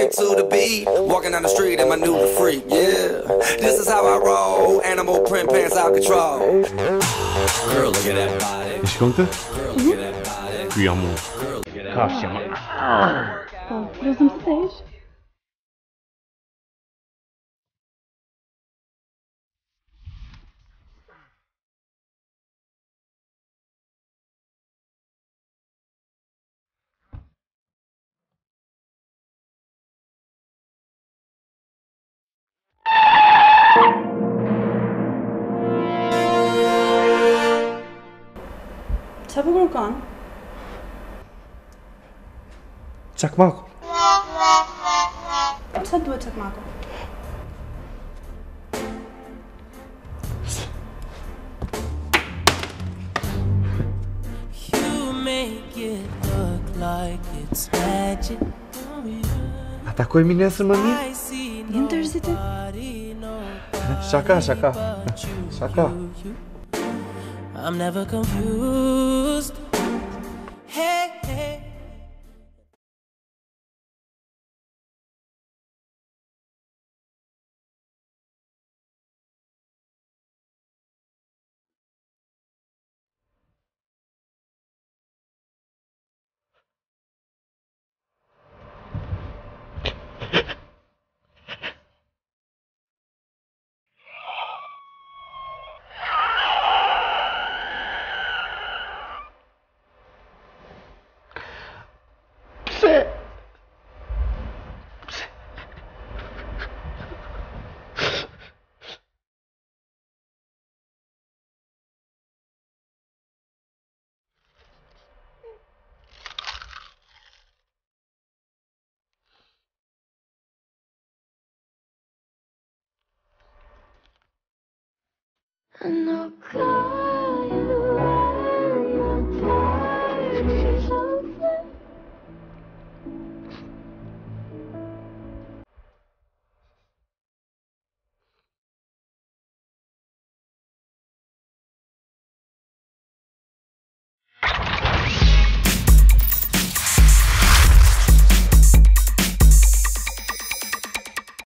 stick to the beat. Walking down the street in my new freak, yeah. This is how I roll. Animal print pants out control. Girl, look at that body. Is je komt er? Girl, look at that body. Goeie amor. Gastje, man. Deus me esteja. Çabuk Urkan. Çakmak. Pse duhet çakmaku? You make it look like it's magic. Atakoj mi nesër më mirë? I see Jem tërëziti. nobody, no. Shaka, shaka. Shaka. I'm never confused. Hey, hey. I know God.